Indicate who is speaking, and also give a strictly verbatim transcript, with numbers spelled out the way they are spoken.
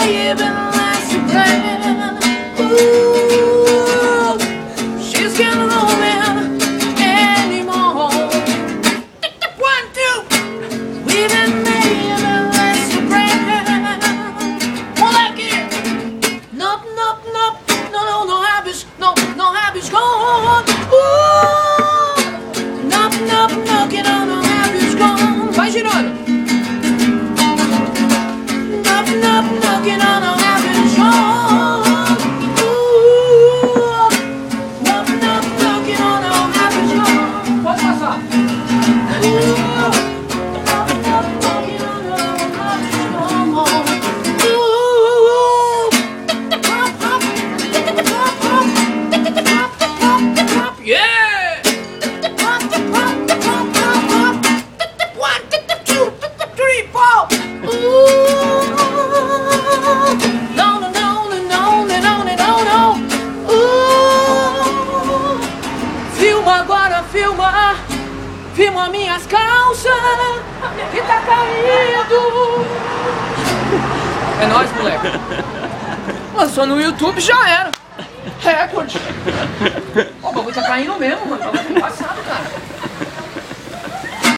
Speaker 1: may even last a prayer. Ooh, she's getting rolling anymore. One, two, even may even last a prayer. More like it. Nope, nope, nope. No, no, no habits. No, no habits gone. Ooh, nope, nope, knocking on no habits gone. Vai girando. Nope, nope, knocking on no habits gone. Ooh, nope, nope, knocking on no habits gone. Pode passar. Ooh, nope, nope, knocking on no habits gone. Ooh, hop, hop, hop, hop, hop, hop, yeah. Hop, hop, hop, hop, hop. One, two, three, four. Ooh, no, no, no, no, no, no, no, no. Ooh, filma agora, filma, filma minhas calças que tá caído. É nóis, moleque. Lançou no YouTube, já era. Recorde. Ó, o bagulho tá caindo mesmo, mano. O bagulho tá embaçado, cara.